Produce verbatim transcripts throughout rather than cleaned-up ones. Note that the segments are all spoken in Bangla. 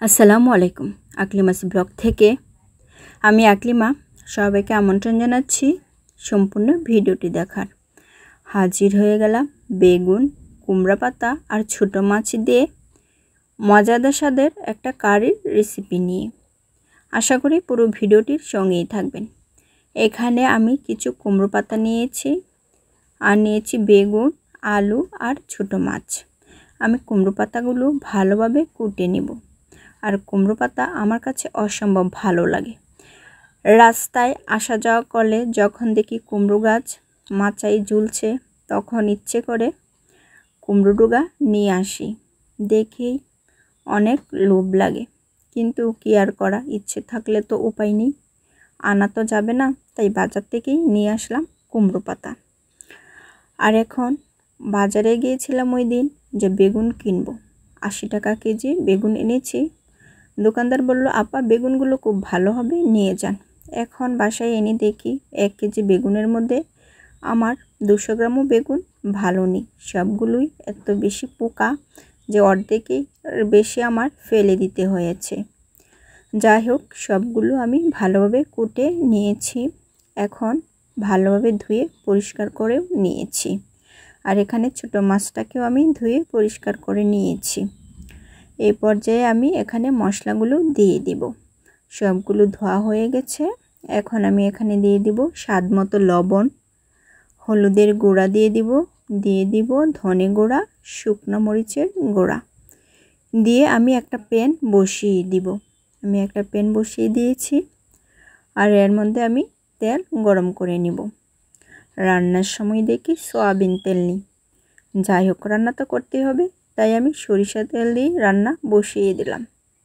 আসসালামু আলাইকুম। আকলিমাস ব্লগ থেকে আমি আকলিমা সবাইকে আমন্ত্রণ জানাচ্ছি সম্পূর্ণ ভিডিওটি দেখার। হাজির হয়ে গেলাম বেগুন, কুমড়া পাতা আর ছোট মাছ দিয়ে মজাদার স্বাদের একটা কারির রেসিপি নিয়ে। আশা করি পুরো ভিডিওটির সঙ্গেই থাকবেন। এখানে আমি কিছু কুমড়ো পাতা নিয়েছি আর নিয়েছি বেগুন, আলু আর ছোট মাছ। আমি কুমড়ো পাতাগুলো ভালোভাবে কুটে নেব। আর কুমড়ো পাতা আমার কাছে অসম্ভব ভালো লাগে। রাস্তায় আসা যাওয়া করলে যখন দেখি কুমড়ো গাছ মাচায় ঝুলছে তখন ইচ্ছে করে কুমড়ো ডুগা নিয়ে আসি। দেখেই অনেক লোভ লাগে, কিন্তু কি আর করা, ইচ্ছে থাকলে তো উপায় নেই, আনা তো যাবে না। তাই বাজার থেকেই নিয়ে আসলাম কুমড়ো পাতা। আর এখন বাজারে গিয়েছিলাম ওই দিন যে বেগুন কিনবো। আশি টাকা কেজি বেগুন এনেছি। দোকানদার বলল, আপা বেগুনগুলো খুব ভালো হবে, নিয়ে যান। এখন বাসায় এনে দেখি এক কেজি বেগুনের মধ্যে আমার দুশো গ্রামও বেগুন ভালো নেই। সবগুলোই এত বেশি পোকা যে অর্ধেকেই বেশি আমার ফেলে দিতে হয়েছে। যাই হোক, সবগুলো আমি ভালোভাবে কুটে নিয়েছি। এখন ভালোভাবে ধুয়ে পরিষ্কার করেও নিয়েছি। আর এখানে ছোটো মাছটাকেও আমি ধুয়ে পরিষ্কার করে নিয়েছি। এই পর্যায়ে আমি এখানে মশলাগুলো দিয়ে দিব। সবগুলো ধোয়া হয়ে গেছে। এখন আমি এখানে দিয়ে দিব স্বাদ মতো লবণ, হলুদের গুঁড়া দিয়ে দিব, দিয়ে দিব ধনে গুঁড়া, শুকনো মরিচের গুঁড়া দিয়ে আমি একটা প্যান বসিয়ে দিব। আমি একটা প্যান বসিয়ে দিয়েছি। আর এর মধ্যে আমি তেল গরম করে নিব। রান্নার সময় দেখি সয়াবিন তেল নিই। যাই হোক, রান্না তো করতেই হবে, তাই আমি সরিষা তেল দিয়ে রান্না বসিয়ে দিলাম।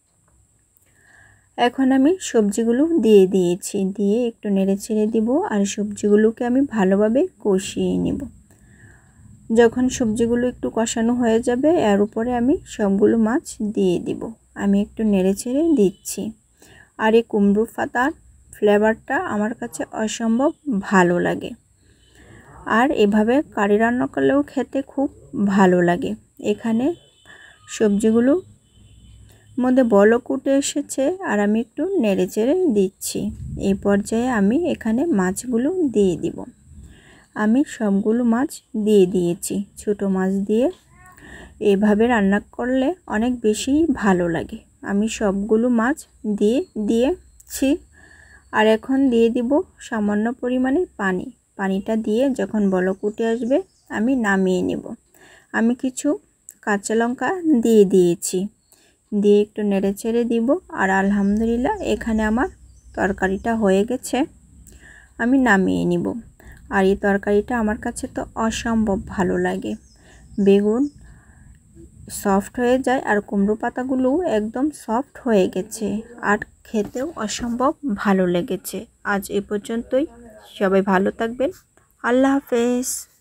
এখন আমি সবজিগুলো দিয়ে দিয়েছি, দিয়ে একটু নেড়ে ছেড়ে দিব। আর সবজিগুলোকে আমি ভালোভাবে কষিয়ে নেব। যখন সবজিগুলো একটু কষানো হয়ে যাবে এর উপরে আমি সবগুলো মাছ দিয়ে দিব। আমি একটু নেড়ে ছেড়ে দিচ্ছি। আর এই কুমড়ো পাতার ফ্লেভারটা আমার কাছে অসম্ভব ভালো লাগে। আর এভাবে কারি রান্না করলেও খেতে খুব ভালো লাগে। এখানে সবজিগুলো মধ্যে বলক উঠে এসেছে আর আমি একটু নেড়ে চেড়ে দিচ্ছি। এই পর্যায়ে আমি এখানে মাছগুলো দিয়ে দিব। আমি সবগুলো মাছ দিয়ে দিয়েছি। ছোট মাছ দিয়ে এভাবে রান্না করলে অনেক বেশি ভালো লাগে। আমি সবগুলো মাছ দিয়ে দিয়েছি। আর এখন দিয়ে দিব সামান্য পরিমাণে পানি। পানিটা দিয়ে যখন বলক উঠে আসবে আমি নামিয়ে নেব। আমি কিছু কাঁচা লঙ্কা দিয়ে দিয়েছি, দিয়ে একটু নেড়ে ছেড়ে দিব। আর আলহামদুলিল্লাহ এখানে আমার তরকারিটা হয়ে গেছে, আমি নামিয়ে নিব। আর এই তরকারিটা আমার কাছে তো অসম্ভব ভালো লাগে। বেগুন সফট হয়ে যায় আর কুমড়ো পাতাগুলো একদম সফট হয়ে গেছে আর খেতেও অসম্ভব ভালো লেগেছে। আজ এ পর্যন্তই। সবাই ভালো থাকবেন। আল্লাহ হাফেজ।